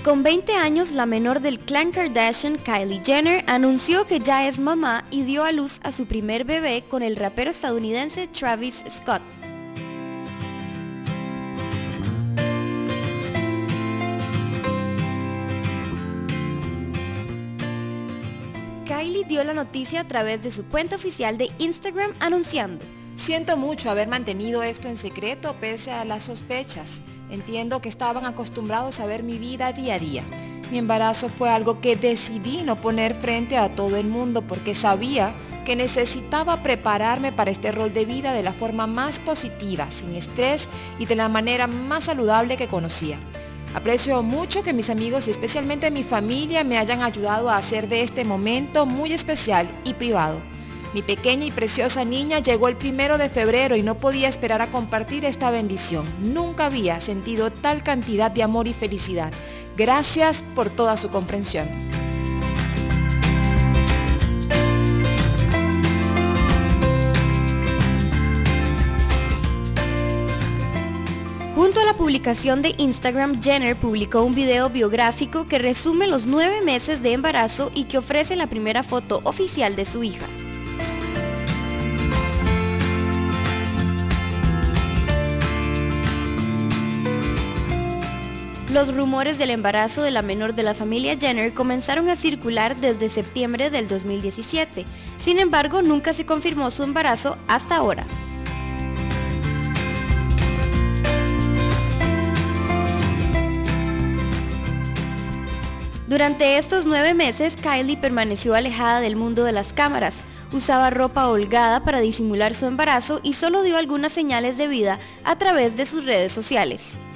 Con 20 años, la menor del clan Kardashian, Kylie Jenner, anunció que ya es mamá y dio a luz a su primer bebé con el rapero estadounidense Travis Scott. Kylie dio la noticia a través de su cuenta oficial de Instagram anunciando: Siento mucho haber mantenido esto en secreto pese a las sospechas. Entiendo que estaban acostumbrados a ver mi vida día a día. Mi embarazo fue algo que decidí no poner frente a todo el mundo porque sabía que necesitaba prepararme para este rol de vida de la forma más positiva, sin estrés y de la manera más saludable que conocía. Aprecio mucho que mis amigos y especialmente mi familia me hayan ayudado a hacer de este momento muy especial y privado. Mi pequeña y preciosa niña llegó el 1 de febrero y no podía esperar a compartir esta bendición. Nunca había sentido tal cantidad de amor y felicidad. Gracias por toda su comprensión. Junto a la publicación de Instagram, Jenner publicó un video biográfico que resume los 9 meses de embarazo y que ofrece la primera foto oficial de su hija. Los rumores del embarazo de la menor de la familia Jenner comenzaron a circular desde septiembre del 2017. Sin embargo, nunca se confirmó su embarazo hasta ahora. Durante estos 9 meses, Kylie permaneció alejada del mundo de las cámaras, usaba ropa holgada para disimular su embarazo y solo dio algunas señales de vida a través de sus redes sociales.